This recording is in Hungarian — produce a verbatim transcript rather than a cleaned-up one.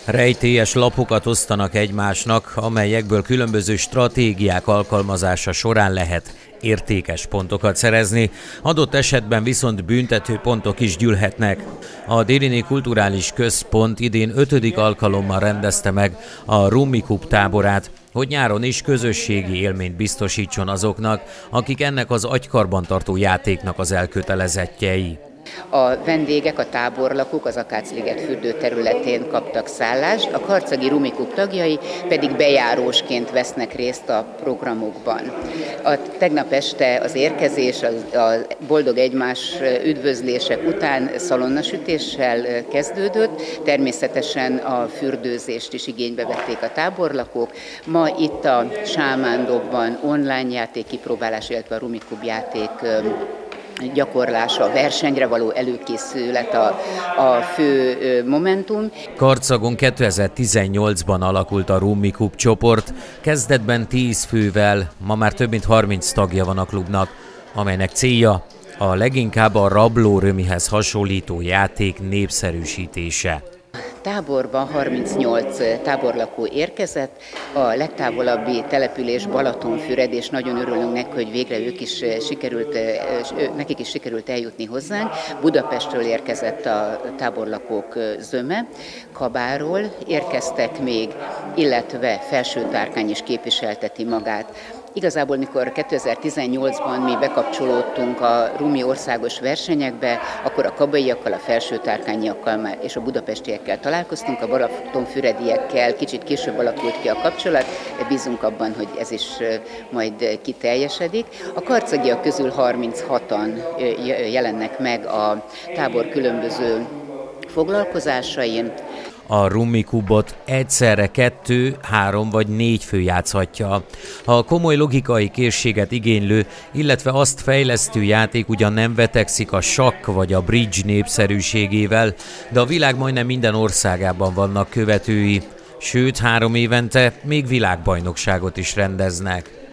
Rejtélyes lapokat osztanak egymásnak, amelyekből különböző stratégiák alkalmazása során lehet értékes pontokat szerezni, adott esetben viszont büntető pontok is gyűlhetnek. A Dériné Kulturális Központ idén ötödik alkalommal rendezte meg a Rummikub táborát, hogy nyáron is közösségi élményt biztosítson azoknak, akik ennek az agykarbantartó játéknak az elkötelezettjei. A vendégek, a táborlakók az Akácliget fürdő területén kaptak szállást, a karcagi Rummikub tagjai pedig bejárósként vesznek részt a programokban. A tegnap este az érkezés, a, a boldog egymás üdvözlések után szalonnasütéssel kezdődött, természetesen a fürdőzést is igénybe vették a táborlakók. Ma itt a Sámándobban online játék kipróbálás, illetve a Rummikub játék gyakorlása, a versenyre való előkészület a, a fő momentum. Karcagon kétezer-tizennyolcban alakult a Rummikub csoport, kezdetben tíz fővel, ma már több mint harminc tagja van a klubnak, amelynek célja a leginkább a rablórömihez hasonlító játék népszerűsítése. Táborban harmincnyolc táborlakó érkezett, a legtávolabbi település Balatonfüred, és nagyon örülünk neki, hogy végre ők is sikerült, nekik is sikerült eljutni hozzánk. Budapestről érkezett a táborlakók zöme, Kabáról érkeztek még, illetve Felsőtárkány is képviselteti magát. Igazából, mikor kétezer-tizennyolcban mi bekapcsolódtunk a rumi országos versenyekbe, akkor a kabaiakkal, a felsőtárkányiakkal és a budapestiekkel találkoztunk, a balatonfürediekkel kicsit később alakult ki a kapcsolat, de bízunk abban, hogy ez is majd kiteljesedik. A karcagiak közül harminchatan jelennek meg a tábor különböző foglalkozásain. A Rummikubot egyszerre kettő, három vagy négy fő játszhatja. A komoly logikai készséget igénylő, illetve azt fejlesztő játék ugyan nem vetekszik a sakk vagy a bridge népszerűségével, de a világ majdnem minden országában vannak követői, sőt három évente még világbajnokságot is rendeznek.